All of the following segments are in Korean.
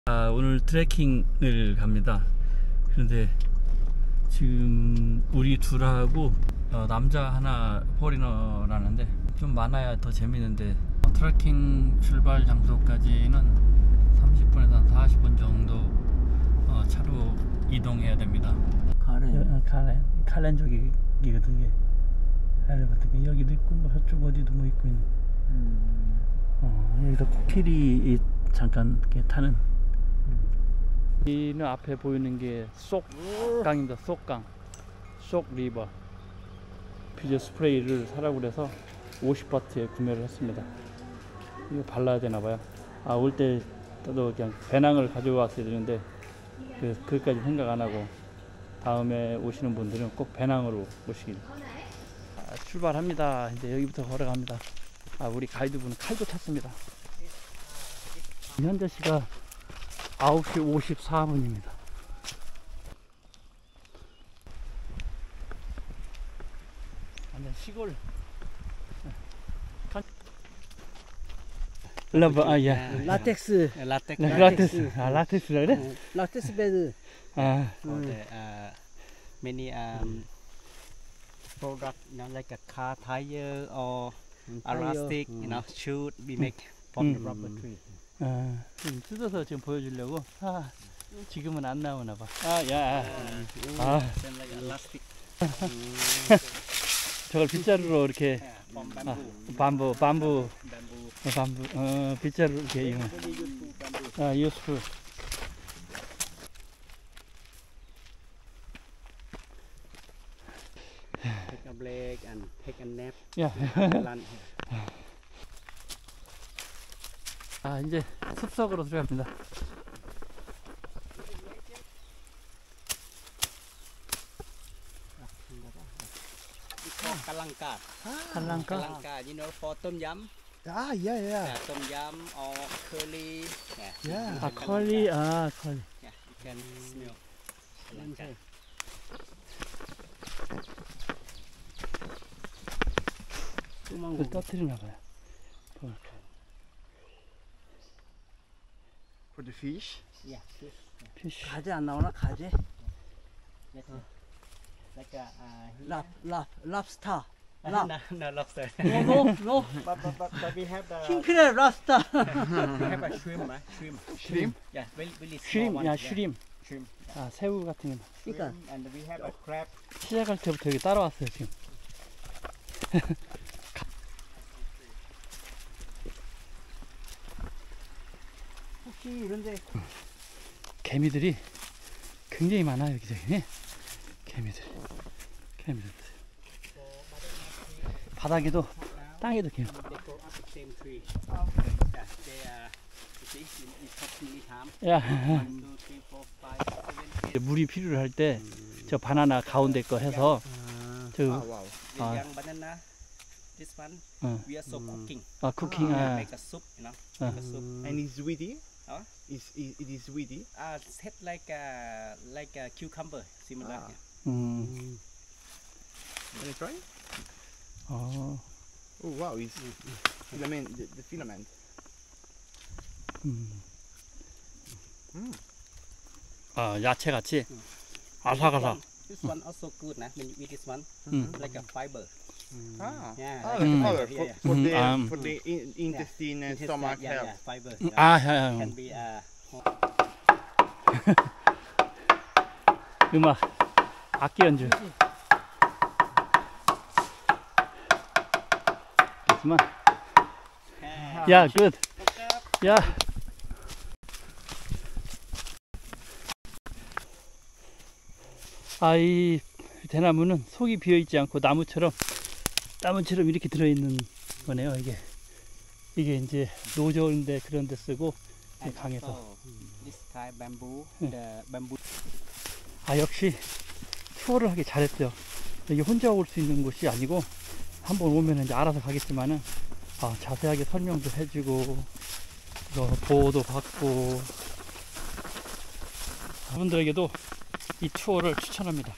오늘 트레킹을 갑니다. 그런데 지금 우리 둘하고 남자 하나 포리너라는데 좀 많아야 더 재밌는데 트레킹 출발 장소까지는 30분에서 한 40분 정도 차로 이동해야 됩니다. 칼렌 쪽이거든요. 칼렌 같은 게 여기도 있고 뭐 저쪽 어디도 뭐 있고 있는. 여기서 코끼리 잠깐 이렇게 타는. 여기는 앞에 보이는 게 쏙강입니다. 쏙강, 쏙리버. 비즈 스프레이를 사라고 그래서 50바트에 구매를 했습니다. 이거 발라야 되나봐요. 올 때 또 그냥 배낭을 가져왔어야 되는데 그것까지 생각 안 하고 다음에 오시는 분들은 꼭 배낭으로 오시길. 출발합니다. 이제 여기부터 걸어갑니다. 우리 가이드분은 칼도 찼습니다. 현재 시각 9시 54분입니다. 완전 시골. 라텍스. 라텍스라 그래? 라텍스 베드. Many product, like a car tire or elastic, should be made from the rubber tree. 좀 뜯어서 지금 보여주려고. 지금은 안 나오나 봐. Like elastic. 저걸 빗자루로 이렇게 밤부 빗자루 이렇게 이용. useful. Take a break and take a nap. 이제 숲속으로 들어갑니다. Kalanka. Kalanka. You know, for tom yum. Yeah. Tom yum or curry. 컬리. Yeah, you can smell. Kalanka. 그걸 떠뜨리나 봐요. For the fish. Yeah, 피쉬. 가재 안 나오나 가재? like a 랍스타. no lobster. No. But we have the 킹크랩 랍스타. we have a shrimp. Yeah, really small one. 슈림. Shrimp. 새우 같은 거. 그러니까 And we have a crab. 시작할 때부터 여기 따라왔어요 지금. 혹시 이런데 개미들이 굉장히 많아요 여기저기. 개미들. 바닥에도 땅에도 개미. They grow up the same tree. Yeah, they you see, it takes many time. 1, 2, 3, 4, 5, 6, 7. 물이 필요할 때 저 바나나 가운데 거 해서 저 wow. The young banana, this one, we are so cooking. 쿠킹. Make a soup, make a soup. And it's weedy? Huh? It is weedy? Set like a cucumber, similar. Can I try? Oh wow, it's filament, the filament. 야채 같이 아삭아삭. This one also good, when you eat this one, like a fiber. Yeah. For the intestine and stomach health. Yeah, fiber. can Can be 음악 악기 연주. 그렇지만 야, good. 야. 이 대나무는 속이 비어 있지 않고 나무처럼 이렇게 들어 있는 거네요. 이게 이제 노조인데 그런 데 쓰고 강에서. This type bamboo, the bamboo. 역시 투어를 하기 잘했어요. 여기 혼자 올 수 있는 곳이 아니고 한번 오면 이제 알아서 가겠지만은 자세하게 설명도 해주고 보호도 받고. 여러분들에게도 이 투어를 추천합니다.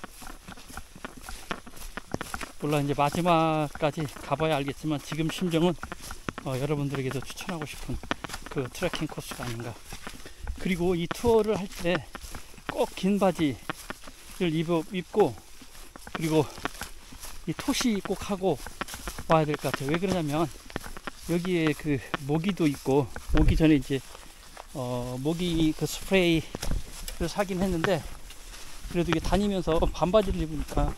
물론 이제 마지막까지 가봐야 알겠지만 지금 심정은 여러분들에게도 추천하고 싶은 그 트레킹 코스가 아닌가 그리고 이 투어를 할 때 꼭 긴 바지를 입고 그리고 이 토시 꼭 하고 와야 될 것 같아요. 왜 그러냐면 여기에 그 모기도 있고 오기 전에 이제 모기 그 스프레이를 사긴 했는데 그래도 이게 다니면서 반바지를 입으니까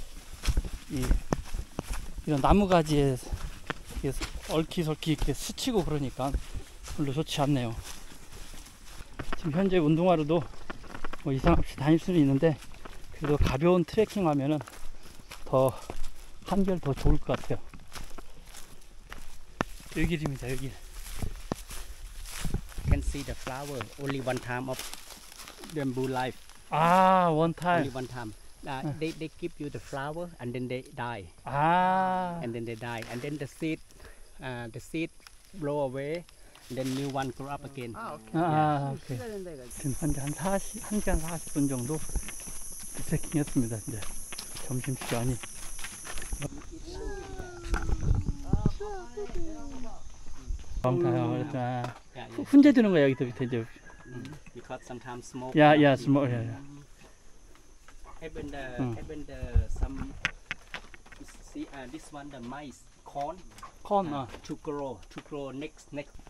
이런 나무가지에 얼키설키 이렇게 스치고 그러니까 별로 좋지 않네요. 지금 현재 운동화로도 뭐 이상 없이 다닐 수는 있는데 그래도 가벼운 트레킹 하면은 더 한결 더 좋을 것 같아요. 여기 길입니다. 여기. You can see the flower only one time of bamboo life. 아, one Only time. one time. They give you the flower and then they die. 아, And then they die. And then the seed blow away. And then new one grow up again. 오케이. 지금 현재 한 1시간 40분 정도 트레킹 했습니다. 이제 점심시간이. Yeah, yeah. 훈제 드는 거야, 여기서 밑에 이제. Because sometimes smoke. 야, 스몰. 야. Even the some see this one the mice corn 콘, to grow next.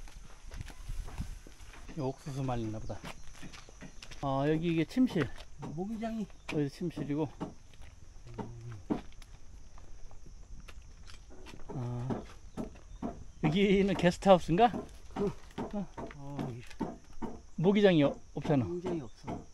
옥수수 말리나 보다. 여기 이게 침실. 모기장이. 여기 침실이고. 여기는 게스트하우스인가? 모기장이 없잖아. 모기장이 없어.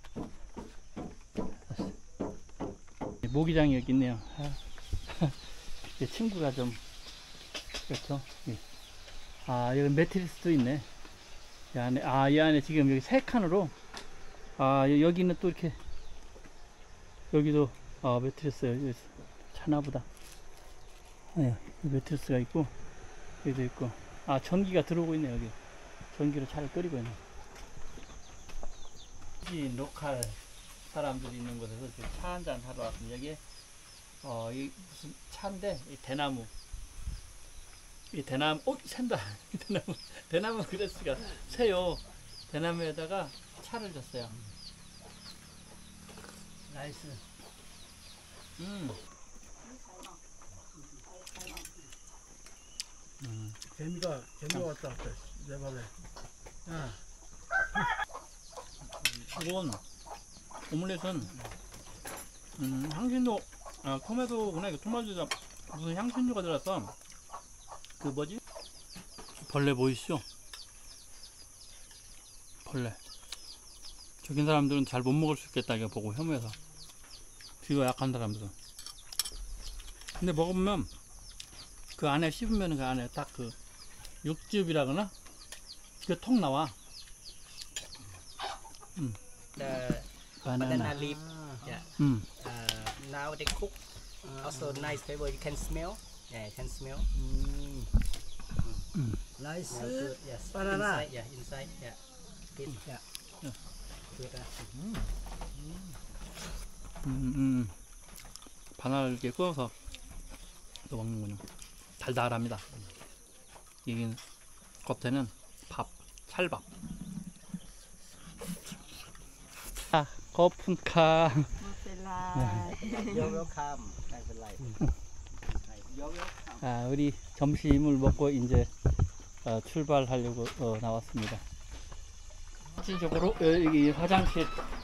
모기장이 여기 있네요. 제 친구가 좀 그렇죠. 예. 여기 매트리스도 있네. 이 안에 지금 여기 세 칸으로 여기는 또 이렇게 여기도 매트리스 여기 차나보다. 네, 매트리스가 있고 여기도 있고 전기가 들어오고 있네. 여기 전기로 차를 끓이고 있네. 이 로컬 사람들이 있는 곳에서 지금 차 한잔 하러 왔습니다. 여기에 이 무슨 차인데 이 대나무 샌다. 대나무 그레스가 새요. 대나무에다가 차를 줬어요. 나이스. 재미가 왔다 갔다 내 말에. 이건 오믈렛은 향신료 토마토구나. 이거 토마토가 무슨 향신료가 들어갔어. 그 뭐지? 벌레 보이시죠? 벌레. 적인 사람들은 잘 못 먹을 수 있겠다 이거 보고 혐오해서. 귀가 약한 사람들은. 근데 먹으면 그 안에 씹으면 그 안에 딱 그 육즙이라 그러나? 그 톡 나와. The 바나나. banana leaf. Yeah. Now they cook. Also nice flavor. You can smell. Yeah, you can smell. 나이스. Good. Yes. Banana. Inside. Yeah, inside. Yeah. Good. Yeah. Good. 바나나를 이렇게 구워서 또 먹는군요. 달달합니다. 이게 겉에는 찰밥. 거품카. You're welcome. That's life. You're welcome. 우리 점심을 먹고 이제 출발하려고 나왔습니다. 실질적으로 여기 화장실.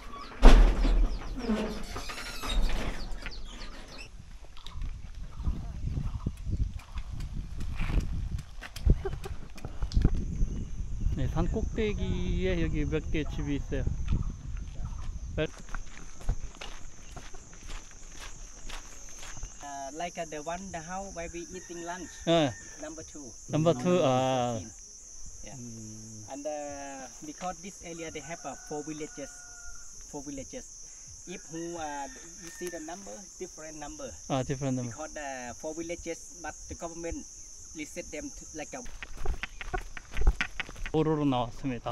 네, 산 꼭대기에 여기 몇 개 집이 있어요. Like the house where we eating lunch. Number 2. 넘버 2. Yeah. And because this area they have 4 villages. If you see the number, different number. different number. Because 4 villages, but the government listed them to, like a. 도로로 나왔습니다.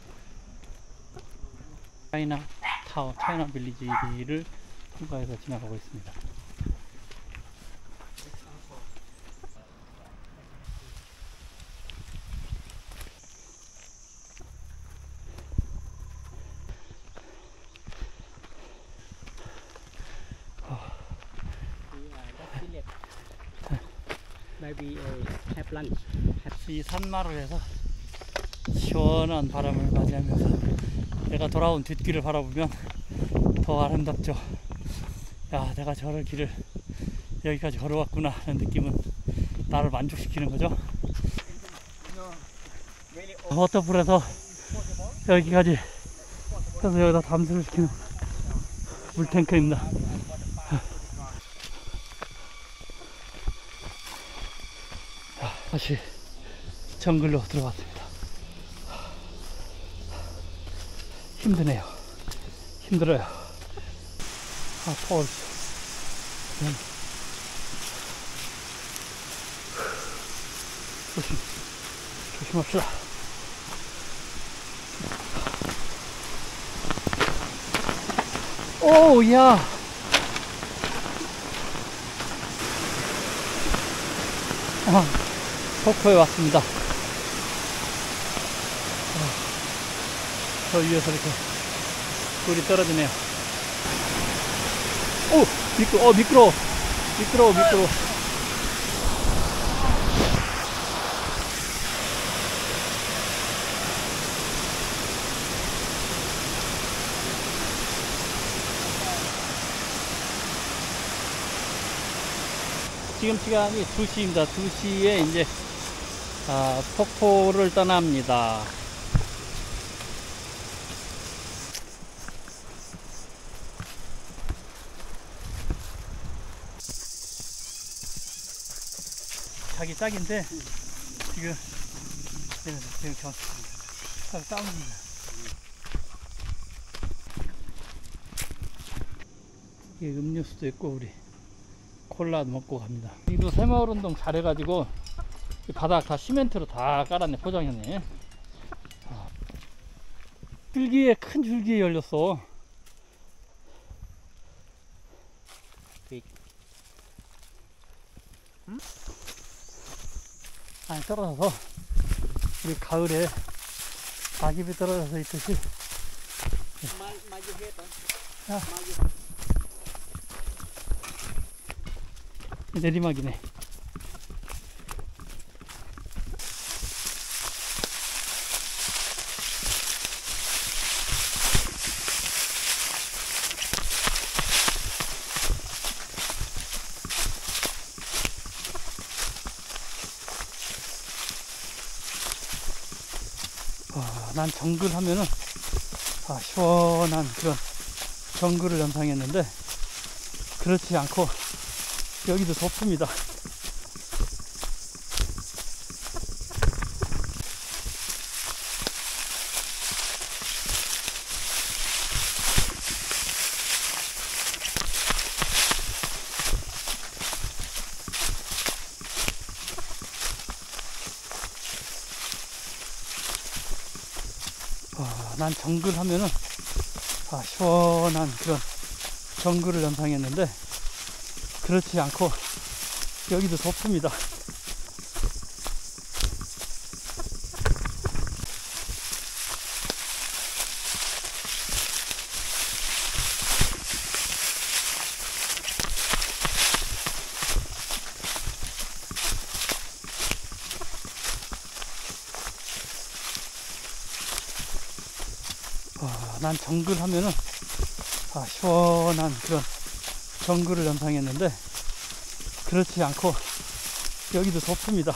차이나 빌리지를 통과해서 지나가고 있습니다. we have lunch. 이 산마루에서 시원한 바람을 맞이하면서 내가 돌아온 뒷길을 바라보면 더 아름답죠. 야, 내가 저를 길을 여기까지 걸어왔구나 하는 느낌은 나를 만족시키는 거죠. 워터풀에서 여기까지 그래서 여기다 담수를 시키는 물탱크입니다. 다시 정글로 들어왔습니다. 힘드네요. 힘들어요. 더워. 조심합시다. 오, 야. 폭포에 왔습니다. 저 위에서 이렇게 물이 떨어지네요. 오, 미끄러워. 지금 시간이 2시입니다. 2시에 이제 폭포를 떠납니다. 자기 짝인데 지금 싸웁니다. 이게 음료수도 있고 우리 콜라도 먹고 갑니다. 여기도 새마을 운동 잘해가지고 바닥 다 시멘트로 다 깔았네. 포장했네. 줄기에 큰 줄기에 열렸어. 아니, 떨어져서 우리 가을에 낙엽이 떨어져서 있듯이 내리막이네. 난 정글 하면은 시원한 그런 정글을 연상했는데 그렇지 않고 여기도 덥습니다. 난 정글 하면은 시원한 그런 정글을 연상했는데 그렇지 않고 여기도 덥습니다. 난 정글 하면은 시원한 그런 정글을 연상했는데 그렇지 않고 여기도 덥습니다.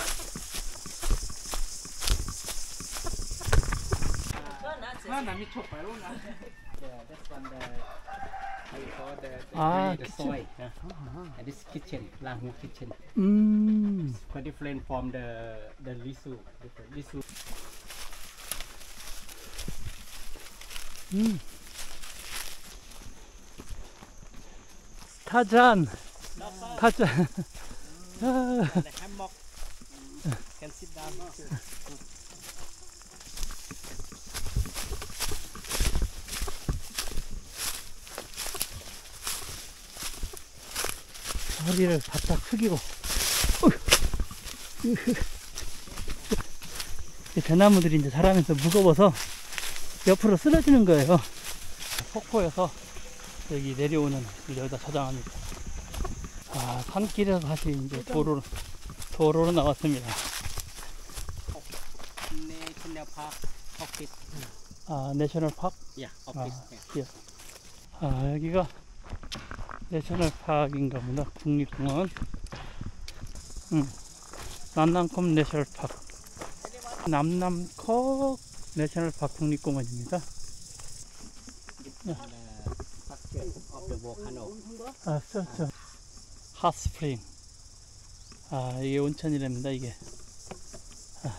The soil. And this kitchen, Langu kitchen. Quite different from the Lisu. Lisu. 타잔. The hammock. Can sit down. 허리를 바짝 숙이고. 대나무들이 이제 자라면서 무거워서 옆으로 쓰러지는 거예요. 폭포에서 여기 내려오는 길 여기다 저장합니다. 산길에서 다시 이제 도로로 나왔습니다. National Park Office. 아, 내셔널 파크? Yeah, office. 예. 아, 여기가 내셔널 파크인가 보다. 국립공원. 남남콕 내셔널 파크. 남남콕 내셔널 파크 국립공원입니다. Structure of the volcano. 아, 핫스프링. 아, 이게 온천이랍니다, 이게. 아.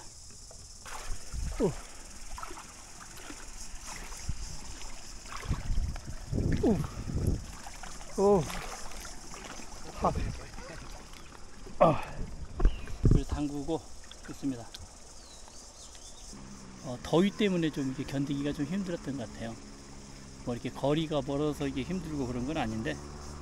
오. 핫. 물 담그고 있습니다. 더위 때문에 좀 이렇게 견디기가 좀 힘들었던 것 같아요. 뭐 이렇게 거리가 멀어서 이게 힘들고 그런 건 아닌데,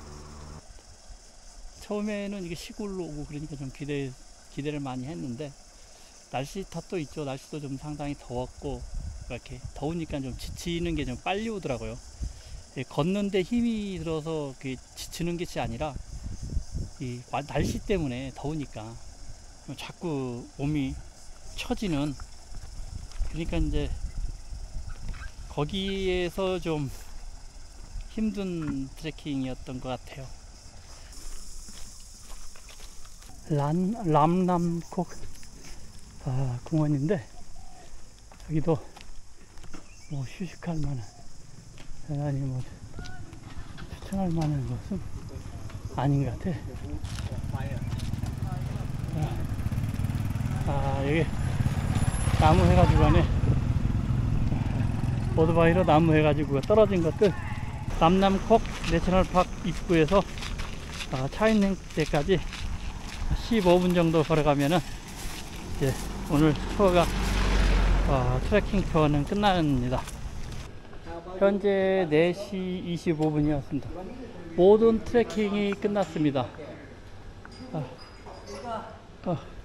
처음에는 이게 시골로 오고 그러니까 좀 기대를 많이 했는데, 날씨 탓도 있죠. 날씨도 좀 상당히 더웠고, 이렇게 더우니까 좀 지치는 게 좀 빨리 오더라고요. 걷는데 힘이 들어서 지치는 것이 아니라, 이 날씨 때문에 더우니까 자꾸 몸이 처지는, 그러니까 이제 거기에서 좀 힘든 트레킹이었던 것 같아요. 남남콕 공원인데, 여기도 뭐 휴식할 만한, 아니 뭐 추천할 만한 것은 아닌 것 같아. 여기 나무 해가지고 안에 오토바이로 나무 해가지고 떨어진 것들, 남남콕 내셔널파크 입구에서 차 있는 데까지 15분 정도 걸어가면은 이제 오늘 투어가 트레킹 투어는 끝납니다. 현재 4시 25분이었습니다. 모든 트레킹이 끝났습니다.